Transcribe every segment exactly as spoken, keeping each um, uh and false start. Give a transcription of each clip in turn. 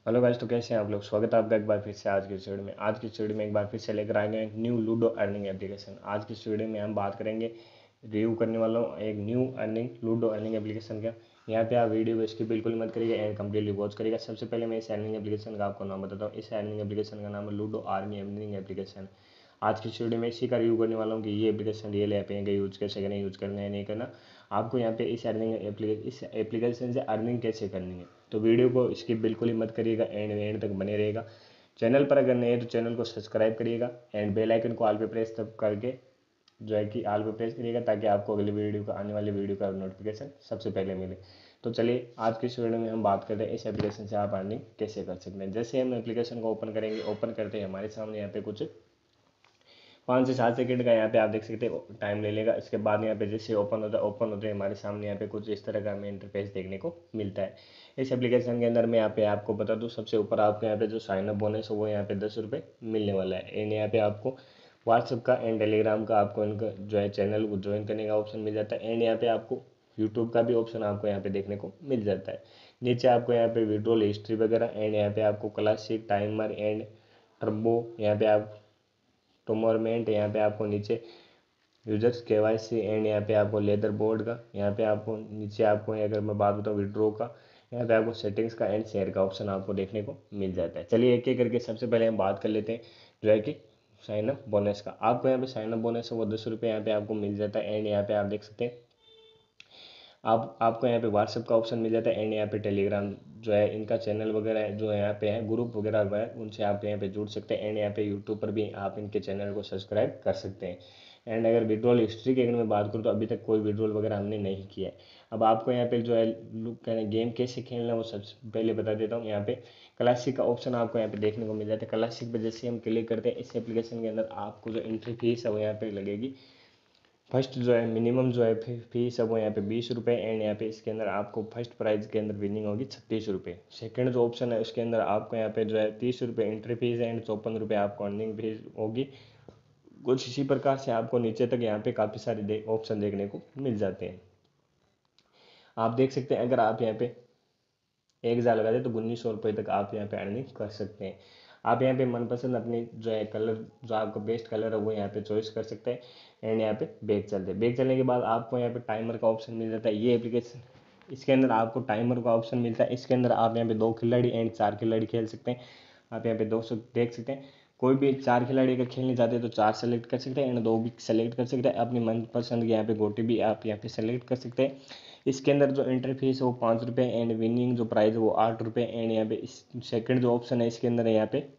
Hello guys, तो कैसे हैं आप लोग। स्वागत है आपका एक बार फिर से आज की इस वीडियो में। आज की इस वीडियो में एक बार फिर से लेकर आए गए न्यू लूडो अर्निंग एप्लीकेशन। आज की इस वीडियो में हम बात करेंगे, रिव्यू करने वाला हूँ एक new earning ludo earning application का। यहाँ पे आप वीडियो को स्किप बिल्कुल मत करिएगा एंड कंप्लीटली वॉच करिएगा। सबसे पहले मैं इस अर्निंग एप्लीकेशन का आपको नाम बताता हूँ। इस अर्निंग एप्लीकेशन का नाम है लूडो आर्मी अर्निंग एप्लीकेशन। आज की वीडियो में इसी का रिव्यू करने वाला हूँ कि ये एप्लीकेशन रियल ऐप है, यूज़ कैसे करना है, यूज़ करना है नहीं करना, आपको यहाँ पे इस अर्निंग एप्लीकेशन इस एप्लीकेशन से अर्निंग कैसे करनी है। तो वीडियो को स्किप बिल्कुल ही मत करिएगा, एंड एंड तक बने रहेगा। चैनल पर अगर नए हैं तो चैनल को सब्सक्राइब करिएगा एंड बेल आइकन को ऑल पे प्रेस तब करके जो है कि ऑल पे प्रेस करिएगा, ताकि आपको अगली वीडियो का आने वाली वीडियो का नोटिफिकेशन सबसे पहले मिले। तो चलिए आज की इस वीडियो में हम बात करते हैं इस एप्लीकेशन से आप अर्निंग कैसे कर सकते हैं। जैसे हम एप्लीकेशन को ओपन करेंगे, ओपन करते हैं हमारे सामने यहाँ पे कुछ पाँच से सात सेकंड का यहाँ पे आप देख सकते हो टाइम ले लेगा। इसके बाद यहाँ पे जैसे ओपन होता है ओपन होते हैं हमारे सामने यहाँ पे कुछ इस तरह का हमें इंटरफेस देखने को मिलता है। इस एप्लीकेशन के अंदर मैं यहाँ पे आपको बता दूँ, सबसे ऊपर आपको यहाँ पे जो साइन अप बोनस है वो यहाँ पे दस रुपये मिलने वाला है। एंड यहाँ पे आपको व्हाट्सअप का एंड टेलीग्राम का आपको इनका जो है चैनल को ज्वाइन करने का ऑप्शन मिल जाता है। एंड यहाँ पे आपको यूट्यूब का भी ऑप्शन आपको यहाँ पे देखने को मिल जाता है। नीचे आपको यहाँ पे विड्रॉल हिस्ट्री वगैरह एंड यहाँ पे आपको क्लासिक टाइमर एंड टर्बो यहाँ पे आप टोर्नामेंट यहाँ पे आपको नीचे यूजर्स के वाई सी एंड यहाँ पे आपको लेदर बोर्ड का यहाँ पे आपको नीचे आपको अगर मैं बात बताऊँ विड्रॉ का यहाँ पे आपको सेटिंग्स का एंड शेयर का ऑप्शन आपको देखने को मिल जाता है। चलिए एक एक करके सबसे पहले हम बात कर लेते हैं जो है कि साइन अप बोनस का। आपको यहाँ पे साइन अप बोनस है वो दस रुपये यहाँ पे आपको मिल जाता है। एंड यहाँ पे आप देख सकते हैं आप आपको यहाँ पे व्हाट्सएप का ऑप्शन मिल जाता है। एंड यहाँ पे टेलीग्राम जो है इनका चैनल वगैरह जो यहाँ पे है ग्रुप वगैरह है उनसे आप यहाँ पे जुड़ सकते हैं। एंड यहाँ पे यूट्यूब पर भी आप इनके चैनल को सब्सक्राइब कर सकते हैं। एंड अगर विड्रॉल हिस्ट्री की अगर मैं बात करूँ तो अभी तक कोई विड्रॉल वगैरह हमने नहीं किया है। अब आपको यहाँ पे जो है कहना गेम कैसे खेलना है वो सबसे पहले बता देता हूँ। यहाँ पे क्लासिक का ऑप्शन आपको यहाँ पे देखने को मिल जाता है। क्लासिक पे जैसे हम क्लिक करते हैं इस एप्लीकेशन के अंदर आपको जो एंट्री फीस है वो यहाँ पे लगेगी। फर्स्ट जो है मिनिमम जो है फीस है वो यहाँ पे बीस रुपये। एंड यहाँ पे इसके अंदर आपको फर्स्ट प्राइज के अंदर विनिंग होगी छत्तीस रुपये। सेकंड जो ऑप्शन है उसके अंदर आपको यहाँ पे जो है तीस रुपये एंट्री फीस है एंड चौपन रुपये आपको अर्निंग फीस होगी। कुछ इसी प्रकार से आपको नीचे तक यहाँ पे काफ़ी सारे दे, ऑप्शन देखने को मिल जाते हैं। आप देख सकते हैं अगर आप यहाँ पे एक हज़ार लगा दे तो उन्नीस सौ रुपये तक आप यहाँ पे अर्निंग कर सकते हैं। आप यहाँ पे मनपसंद अपनी जो है कलर जो आपका बेस्ट कलर है वो यहाँ पे चॉइस कर सकते हैं। एंड यहाँ पे बैग चलते हैं। बैग चलने के बाद आपको यहाँ पे टाइमर का ऑप्शन मिल जाता है। ये एप्लीकेशन इसके अंदर आपको टाइमर का ऑप्शन मिलता है। इसके अंदर आप यहाँ पे दो खिलाड़ी एंड चार खिलाड़ी खेल सकते हैं। आप यहाँ पे दो सौ देख सकते हैं। कोई भी चार खिलाड़ी अगर खेलने चाहते हैं तो चार सेलेक्ट कर सकते हैं एंड दो भी सेलेक्ट कर सकते हैं। अपनी मनपसंद की यहाँ पे गोटी भी आप यहाँ पे सेलेक्ट कर सकते हैं। इसके अंदर जो एंट्री फीस है वो पाँच रुपये एंड विनिंग जो प्राइस है वो आठ रुपये। एंड यहाँ पे इस सेकंड जो ऑप्शन है इसके अंदर यहाँ पे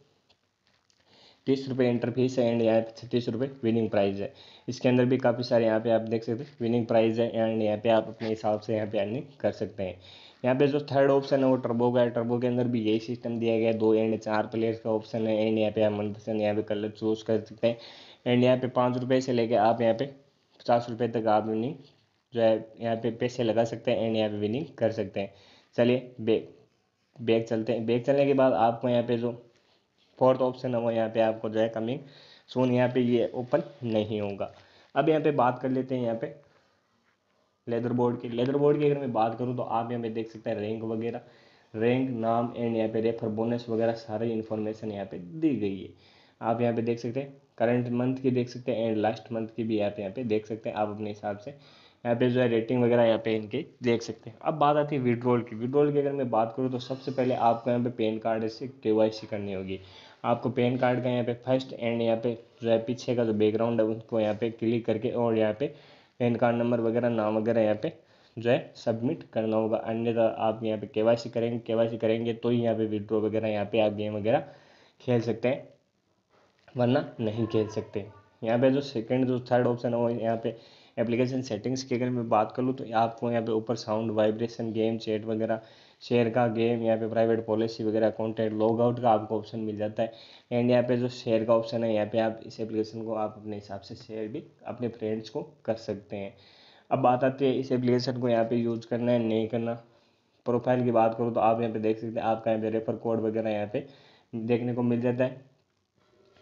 तीस रुपये एंट्री फीस है एंड यहाँ पे छत्तीस रुपये विनिंग प्राइस है। इसके अंदर भी काफ़ी सारे यहाँ पे आप देख सकते हैं विनिंग प्राइस है। एंड यहाँ पे आप अपने हिसाब से यहाँ पे अर्निंग कर सकते हैं। यहाँ पे जो थर्ड ऑप्शन है वो टर्बो का है। टर्बो के अंदर भी यही सिस्टम दिया गया है, दो एंड चार प्लेयर्स का ऑप्शन है। एंड यहाँ पे आप मनपसंद यहाँ पे कलर चूज कर सकते हैं। एंड यहाँ पे पाँच रुपये से लेके आप यहाँ पे पचास रुपये तक आप विनिंग जो है यहाँ पे पैसे लगा सकते हैं एंड यहाँ पे विनिंग कर सकते हैं। चलिए बैग बैग चलते हैं। बैग चलने के बाद आपको यहाँ पे जो फोर्थ ऑप्शन है वो यहाँ पे आपको जो है कमिंग सून यहाँ पे ये ओपन नहीं होगा। अब यहाँ पे बात कर लेते हैं यहाँ पे लेदर बोर्ड की। लेदर बोर्ड की अगर मैं बात करूँ तो आप यहाँ पे देख सकते हैं रैंक वगैरह, रैंक नाम एंड यहाँ पे रेफर बोनस वगैरह सारी इन्फॉर्मेशन यहाँ पे दी गई है। आप यहाँ पे देख सकते हैं करंट मंथ की देख सकते हैं एंड लास्ट मंथ की भी आप यहाँ पे देख सकते हैं। आप अपने हिसाब से यहाँ पे जो है रेटिंग वगैरह यहाँ पे इनके देख सकते हैं। अब बात आती है विड्रॉल की। विड्रॉल की अगर मैं बात करूँ तो सबसे पहले आपको यहाँ पे पैन कार्ड से के वाई सी करनी होगी। आपको पैन कार्ड का यहाँ पे फर्स्ट एंड यहाँ पे जो है पीछे का जो बैकग्राउंड है उसको यहाँ पे क्लिक करके और यहाँ पे पैन कार्ड नंबर वगैरह नाम वगैरह यहाँ पे जो है सबमिट करना होगा। अन्यथा आप यहाँ पे केवाईसी करेंगे केवाईसी करेंगे तो ही यहाँ पे विड्रॉ वगैरह यहाँ पे आप गेम वगैरह खेल सकते हैं, वरना नहीं खेल सकते। यहाँ पे जो सेकंड जो थर्ड ऑप्शन है वो यहाँ पे एप्लीकेशन सेटिंग्स की अगर मैं बात करूँ तो आपको यहाँ पे ऊपर साउंड वाइब्रेशन गेम चैट वगैरह शेयर का गेम यहाँ पे प्राइवेट पॉलिसी वगैरह कॉन्टैक्ट लॉग आउट का आपको ऑप्शन मिल जाता है। एंड यहाँ पे जो शेयर का ऑप्शन है यहाँ पे आप इस एप्लीकेशन को आप अपने हिसाब से शेयर भी अपने फ्रेंड्स को कर सकते हैं। अब बात आती है इस एप्लीकेशन को यहाँ पे यूज़ करना है नहीं करना। प्रोफाइल की बात करूँ तो आप यहाँ पे देख सकते हैं आपका यहाँ पे रेफर कोड वगैरह यहाँ पे देखने को मिल जाता है।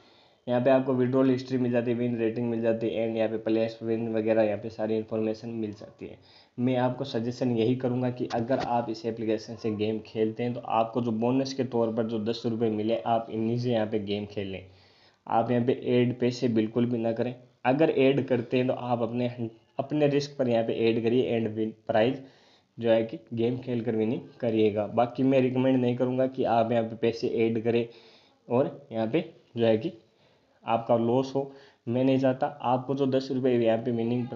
यहाँ पे आपको विड्रॉल हिस्ट्री मिल जाती है, विन रेटिंग मिल जाती है, एंड यहाँ पे प्लेस विन वगैरह यहाँ पे सारी इन्फॉर्मेशन मिल सकती है। मैं आपको सजेशन यही करूँगा कि अगर आप इस एप्लीकेशन से गेम खेलते हैं तो आपको जो बोनस के तौर पर जो दस रुपये मिले, आप इन्हीं से यहाँ पे गेम खेल लें। आप यहाँ पे ऐड पैसे बिल्कुल भी ना करें। अगर ऐड करते हैं तो आप अपने अपने रिस्क पर यहाँ पे ऐड करिए, एंड विन प्राइज जो है कि गेम खेल कर विनिंग करिएगा। बाकी मैं रिकमेंड नहीं करूँगा कि आप यहाँ पे पैसे ऐड करें और यहाँ पे जो है कि आपका लॉस हो। मैं नहीं चाहता। आपको जो दस रुपये यहाँ पे विनिंग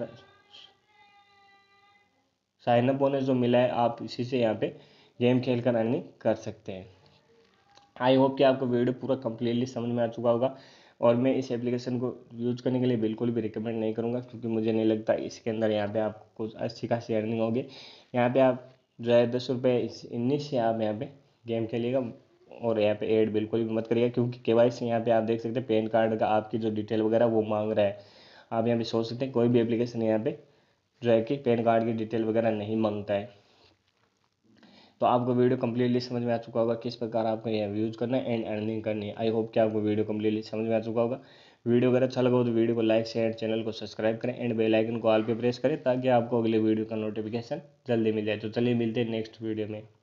साइन अप बोनस जो मिला है, आप इसी से यहाँ पे गेम खेल कर अर्निंग कर सकते हैं। आई होप कि आपको वीडियो पूरा कम्प्लीटली समझ में आ चुका होगा, और मैं इस एप्लीकेशन को यूज करने के लिए बिल्कुल भी रिकमेंड नहीं करूँगा, क्योंकि मुझे नहीं लगता इसके अंदर यहाँ पे आपको अच्छी खासी अर्निंग होगी। यहाँ पे आप जो है दस रुपये इन्नीस से आप यहाँ पे गेम खेलिएगा, और यहाँ पे ऐड बिल्कुल भी मत करिएगा, क्योंकि के वाई सी यहाँ पे आप देख सकते हैं पैन कार्ड का आपकी जो डिटेल वगैरह वो मांग रहा है। आप यहाँ पे सोच सकते हैं कोई भी एप्लीकेशन यहाँ पे जो है कि पैन कार्ड की डिटेल वगैरह नहीं मांगता है। तो आपको वीडियो कम्प्लीटली समझ में आ चुका होगा किस प्रकार आपको यह यूज़ करना है एंड अर्निंग करनी है। आई होप कि आपको वीडियो कम्प्लीटली समझ में आ चुका होगा। वीडियो अगर अच्छा लगा हो तो वीडियो को लाइक शेयर, चैनल को सब्सक्राइब करें एंड बेल आइकन को ऑल पे प्रेस करें, ताकि आपको अगले वीडियो का नोटिफिकेशन जल्दी मिल जाए। तो चलिए मिलते हैं नेक्स्ट वीडियो में।